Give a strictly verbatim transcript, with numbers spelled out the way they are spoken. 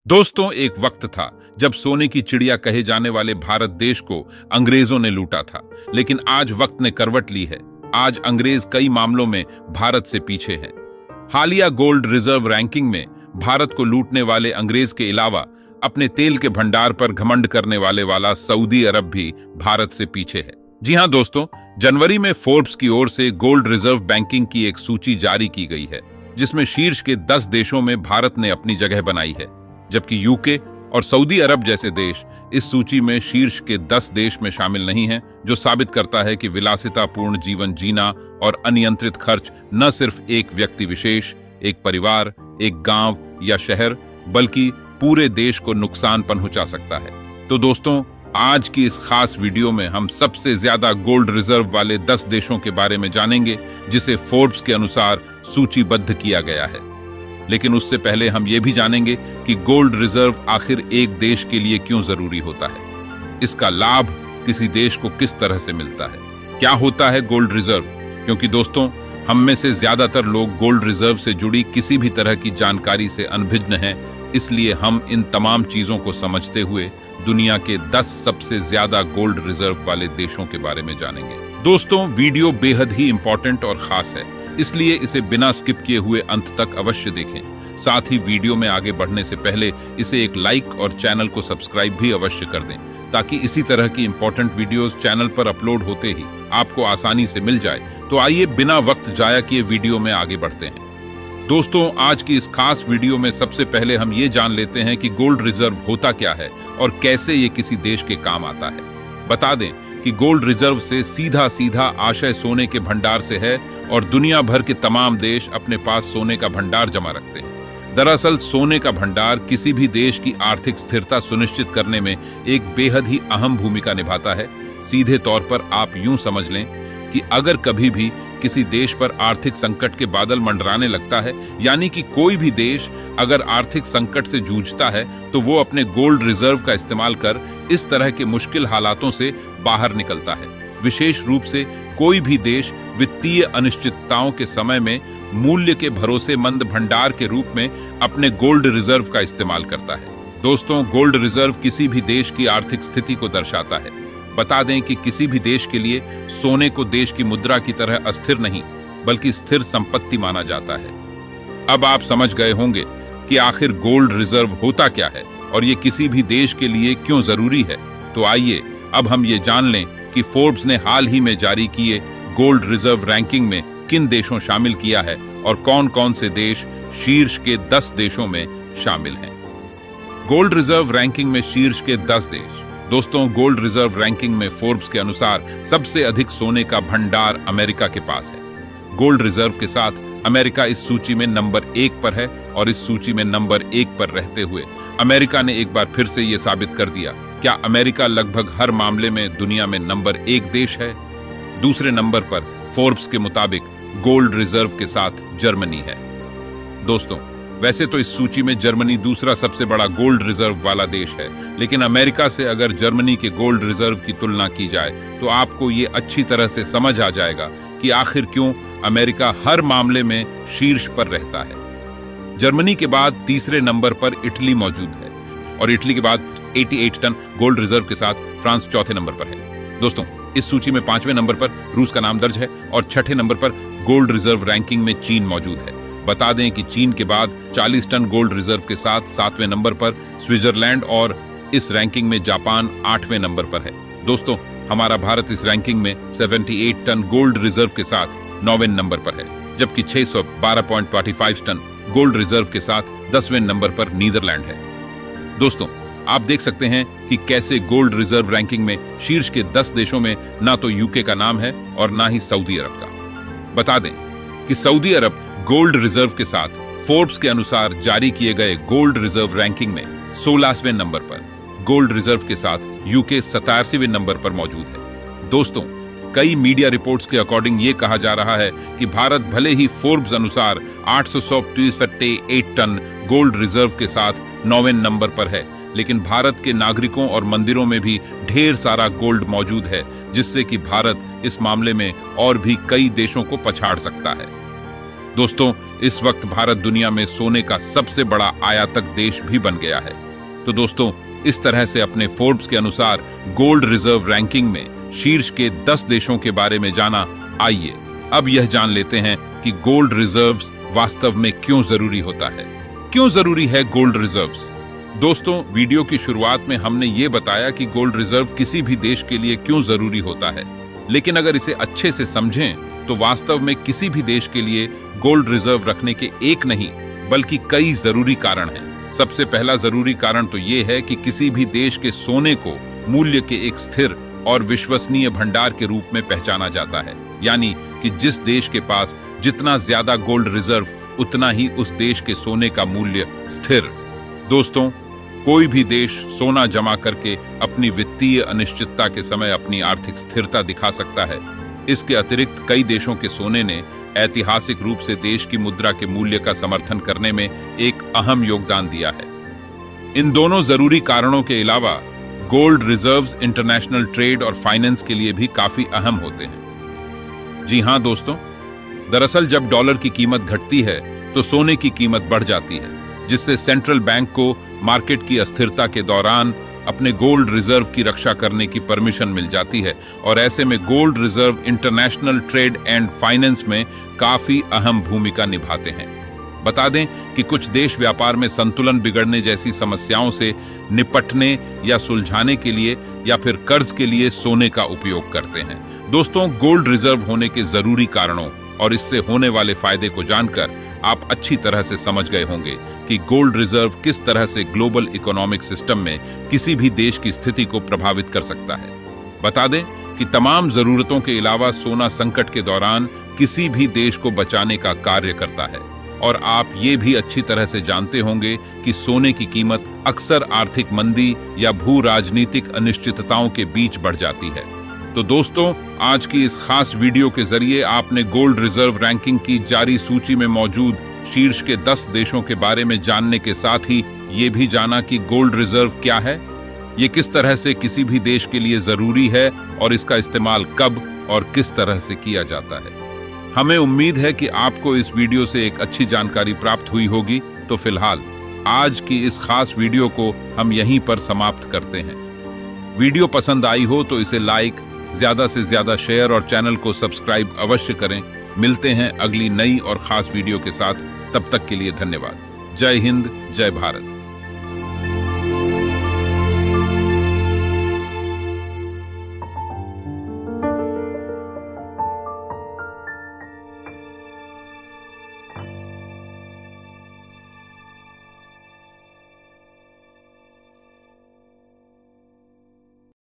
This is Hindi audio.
दोस्तों, एक वक्त था जब सोने की चिड़िया कहे जाने वाले भारत देश को अंग्रेजों ने लूटा था। लेकिन आज वक्त ने करवट ली है। आज अंग्रेज कई मामलों में भारत से पीछे हैं। हालिया गोल्ड रिजर्व रैंकिंग में भारत को लूटने वाले अंग्रेज के अलावा अपने तेल के भंडार पर घमंड करने वाले वाला सऊदी अरब भी भारत से पीछे है। जी हां दोस्तों, जनवरी में फोर्ब्स की ओर से गोल्ड रिजर्व बैंकिंग की एक सूची जारी की गई है, जिसमें शीर्ष के दस देशों में भारत ने अपनी जगह बनाई है, जबकि यूके और सऊदी अरब जैसे देश इस सूची में शीर्ष के दस देश में शामिल नहीं हैं, जो साबित करता है कि विलासितापूर्ण जीवन जीना और अनियंत्रित खर्च न सिर्फ एक व्यक्ति विशेष, एक परिवार, एक गांव या शहर, बल्कि पूरे देश को नुकसान पहुंचा सकता है। तो दोस्तों, आज की इस खास वीडियो में हम सबसे ज्यादा गोल्ड रिजर्व वाले दस देशों के बारे में जानेंगे, जिसे फोर्ब्स के अनुसार सूचीबद्ध किया गया है। लेकिन उससे पहले हम ये भी जानेंगे कि गोल्ड रिजर्व आखिर एक देश के लिए क्यों जरूरी होता है, इसका लाभ किसी देश को किस तरह से मिलता है, क्या होता है गोल्ड रिजर्व। क्योंकि दोस्तों, हम में से ज्यादातर लोग गोल्ड रिजर्व से जुड़ी किसी भी तरह की जानकारी से अनभिज्ञ हैं, इसलिए हम इन तमाम चीजों को समझते हुए दुनिया के दस सबसे ज्यादा गोल्ड रिजर्व वाले देशों के बारे में जानेंगे। दोस्तों, वीडियो बेहद ही इंपॉर्टेंट और खास है, इसलिए इसे बिना स्किप किए हुए अंत तक अवश्य देखें। साथ ही वीडियो में आगे बढ़ने से पहले इसे एक लाइक और चैनल को सब्सक्राइब भी अवश्य कर दें, ताकि इसी तरह की इंपॉर्टेंट वीडियोस चैनल पर अपलोड होते ही आपको आसानी से मिल जाए। तो आइए बिना वक्त जाया किए वीडियो में आगे बढ़ते हैं। दोस्तों, आज की इस खास वीडियो में सबसे पहले हम ये जान लेते हैं कि गोल्ड रिजर्व होता क्या है और कैसे ये किसी देश के काम आता है। बता दें कि गोल्ड रिजर्व से सीधा सीधा आशय सोने के भंडार से है और दुनिया भर के तमाम देश अपने पास सोने का भंडार जमा रखते हैं। दरअसल सोने का भंडार किसी भी देश की आर्थिक स्थिरता सुनिश्चित करने में एक बेहद ही अहम भूमिका निभाता है। सीधे तौर पर आप यूं समझ लें कि अगर कभी भी किसी देश पर आर्थिक संकट के बादल मंडराने लगता है, यानी कि कोई भी देश अगर आर्थिक संकट से जूझता है, तो वो अपने गोल्ड रिजर्व का इस्तेमाल कर इस तरह के मुश्किल हालातों से बाहर निकलता है। विशेष रूप से कोई भी देश वित्तीय अनिश्चितताओं के समय में मूल्य के भरोसेमंद भंडार के रूप में अपने गोल्ड रिजर्व का इस्तेमाल करता है। दोस्तों, गोल्ड रिजर्व किसी भी देश की आर्थिक स्थिति को दर्शाता है। बता दें कि किसी भी देश के लिए सोने को देश की मुद्रा की तरह अस्थिर नहीं, बल्कि स्थिर संपत्ति माना जाता है। अब आप समझ गए होंगे कि आखिर गोल्ड रिजर्व होता क्या है और ये किसी भी देश के लिए क्यों जरूरी है। तो आइए अब हम ये जान लें कि फोर्ब्स ने हाल ही में जारी किए गोल्ड रिजर्व रैंकिंग में किन देशों शामिल किया है और कौन कौन से देश शीर्ष के दस देशों में शामिल हैं। गोल्ड रिजर्व रैंकिंग में शीर्ष के दस देश। दोस्तों, गोल्ड रिजर्व रैंकिंग में फोर्ब्स के अनुसार सबसे अधिक सोने का भंडार अमेरिका के पास है। गोल्ड रिजर्व के साथ अमेरिका इस सूची में नंबर एक पर है और इस सूची में नंबर एक पर रहते हुए अमेरिका ने एक बार फिर से यह साबित कर दिया क्या अमेरिका लगभग हर मामले में दुनिया में नंबर एक देश है। दूसरे नंबर पर फोर्ब्स के मुताबिक गोल्ड रिजर्व के साथ जर्मनी है। दोस्तों, वैसे तो इस सूची में जर्मनी दूसरा सबसे बड़ा गोल्ड रिजर्व वाला देश है, लेकिन अमेरिका से अगर जर्मनी के गोल्ड रिजर्व की तुलना की जाए तो आपको ये अच्छी तरह से समझ आ जाएगा कि आखिर क्यों अमेरिका हर मामले में शीर्ष पर रहता है। जर्मनी के बाद तीसरे नंबर पर इटली मौजूद है और इटली के बाद अठासी टन गोल्ड रिजर्व के साथ फ्रांस चौथे नंबर पर है। दोस्तों, इस सूची में पांचवें नंबर पर रूस का नाम दर्ज है और छठे नंबर पर गोल्ड रिजर्व रैंकिंग में चीन मौजूद है। बता दें कि चीन के बाद चालीस टन गोल्ड रिजर्व के साथ सातवें नंबर पर स्विट्जरलैंड और इस रैंकिंग में जापान आठवें नंबर पर है। दोस्तों, हमारा भारत इस रैंकिंग में अठहत्तर टन गोल्ड रिजर्व के साथ नौवें नंबर पर है, जबकि छह सौ बारह पॉइंट पच्चीस टन गोल्ड रिजर्व के साथ दसवें नंबर पर नीदरलैंड है। दोस्तों, आप देख सकते हैं कि कैसे गोल्ड रिजर्व रैंकिंग में शीर्ष के दस देशों में ना तो यूके का नाम है और ना ही सऊदी अरब का। बता दें कि सऊदी अरब गोल्ड रिजर्व के साथ फोर्ब्स के अनुसार जारी किए गए गोल्ड रिजर्व रैंकिंग में सोलहवें नंबर पर, गोल्ड रिजर्व के साथ यूके सतासीवें नंबर पर मौजूद है। दोस्तों, कई मीडिया रिपोर्ट्स के अकॉर्डिंग ये कहा जा रहा है कि भारत भले ही फोर्ब्स अनुसार आठ सौ अड़तीस टन गोल्ड रिजर्व के साथ नौवें नंबर पर है, लेकिन भारत के नागरिकों और मंदिरों में भी ढेर सारा गोल्ड मौजूद है, जिससे कि भारत इस मामले में और भी कई देशों को पछाड़ सकता है। दोस्तों, इस वक्त भारत दुनिया में सोने का सबसे बड़ा आयातक देश भी बन गया है। तो दोस्तों, इस तरह से अपने फोर्ब्स के अनुसार गोल्ड रिजर्व रैंकिंग में शीर्ष के दस देशों के बारे में जाना। आइए अब यह जान लेते हैं कि गोल्ड रिजर्व्स वास्तव में क्यों जरूरी होता है। क्यों जरूरी है गोल्ड रिजर्व्स? दोस्तों, वीडियो की शुरुआत में हमने ये बताया कि गोल्ड रिजर्व किसी भी देश के लिए क्यों जरूरी होता है, लेकिन अगर इसे अच्छे से समझें तो वास्तव में किसी भी देश के लिए गोल्ड रिजर्व रखने के एक नहीं बल्कि कई जरूरी कारण हैं। सबसे पहला जरूरी कारण तो ये है कि किसी भी देश के सोने को मूल्य के एक स्थिर और विश्वसनीय भंडार के रूप में पहचाना जाता है, यानी कि जिस देश के पास जितना ज्यादा गोल्ड रिजर्व उतना ही उस देश के सोने का मूल्य स्थिर। दोस्तों, कोई भी देश सोना जमा करके अपनी वित्तीय अनिश्चितता के समय अपनी आर्थिक स्थिरता दिखा सकता है। इसके अतिरिक्त कई देशों के सोने ने ऐतिहासिक रूप से देश की मुद्रा के मूल्य का समर्थन करने में एक अहम योगदान दिया है। इन दोनों जरूरी कारणों के अलावा गोल्ड रिजर्व्स इंटरनेशनल ट्रेड और फाइनेंस के लिए भी काफी अहम होते हैं। जी हां दोस्तों, दरअसल जब डॉलर की कीमत घटती है तो सोने की कीमत बढ़ जाती है, जिससे सेंट्रल बैंक को मार्केट की अस्थिरता के दौरान अपने गोल्ड रिजर्व की रक्षा करने की परमिशन मिल जाती है और ऐसे में gold reserve international trade and finance में काफी अहम भूमिका निभाते हैं। बता दें कि कुछ देश व्यापार में संतुलन बिगड़ने जैसी समस्याओं से निपटने या सुलझाने के लिए या फिर कर्ज के लिए सोने का उपयोग करते हैं। दोस्तों, गोल्ड रिजर्व होने के जरूरी कारणों और इससे होने वाले फायदे को जानकर आप अच्छी तरह से समझ गए होंगे कि गोल्ड रिजर्व किस तरह से ग्लोबल इकोनॉमिक सिस्टम में किसी भी देश की स्थिति को प्रभावित कर सकता है। बता दें कि तमाम जरूरतों के अलावा सोना संकट के दौरान किसी भी देश को बचाने का कार्य करता है और आप ये भी अच्छी तरह से जानते होंगे कि सोने की कीमत अक्सर आर्थिक मंदी या भू राजनीतिक अनिश्चितताओं के बीच बढ़ जाती है। तो दोस्तों, आज की इस खास वीडियो के जरिए आपने गोल्ड रिजर्व रैंकिंग की जारी सूची में मौजूद शीर्ष के दस देशों के बारे में जानने के साथ ही ये भी जाना कि गोल्ड रिजर्व क्या है, ये किस तरह से किसी भी देश के लिए जरूरी है और इसका इस्तेमाल कब और किस तरह से किया जाता है। हमें उम्मीद है कि आपको इस वीडियो से एक अच्छी जानकारी प्राप्त हुई होगी। तो फिलहाल आज की इस खास वीडियो को हम यहीं पर समाप्त करते हैं। वीडियो पसंद आई हो तो इसे लाइक, ज्यादा से ज्यादा शेयर और चैनल को सब्सक्राइब अवश्य करें। मिलते हैं अगली नई और खास वीडियो के साथ। तब तक के लिए धन्यवाद। जय हिंद, जय भारत।